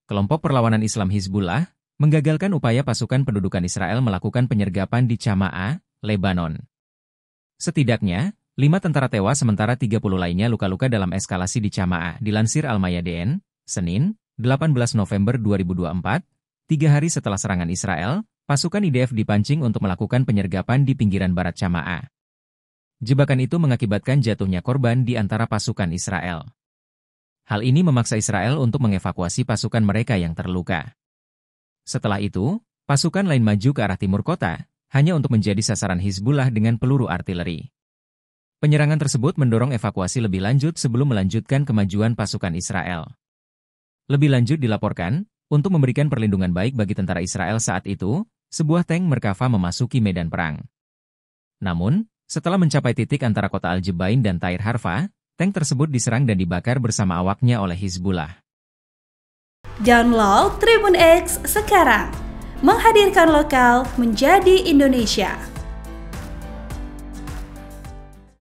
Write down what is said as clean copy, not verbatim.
kelompok perlawanan Islam Hizbullah, menggagalkan upaya pasukan pendudukan Israel melakukan penyergapan di Chama'ah, Lebanon. Setidaknya, 5 tentara tewas sementara 30 lainnya luka-luka dalam eskalasi di Chama'ah, dilansir Al-Mayadeen, Senin, 18 November 2024, 3 hari setelah serangan Israel, pasukan IDF dipancing untuk melakukan penyergapan di pinggiran barat Chama'ah. Jebakan itu mengakibatkan jatuhnya korban di antara pasukan Israel. Hal ini memaksa Israel untuk mengevakuasi pasukan mereka yang terluka. Setelah itu, pasukan lain maju ke arah timur kota, hanya untuk menjadi sasaran Hizbullah dengan peluru artileri. Penyerangan tersebut mendorong evakuasi lebih lanjut sebelum melanjutkan kemajuan pasukan Israel. Lebih lanjut dilaporkan, untuk memberikan perlindungan baik bagi tentara Israel saat itu, sebuah tank Merkava memasuki medan perang. Namun, setelah mencapai titik antara kota Al-Jebain dan Tair Harfa, tank tersebut diserang dan dibakar bersama awaknya oleh Hizbullah. Download Tribun X sekarang, menghadirkan lokal menjadi Indonesia.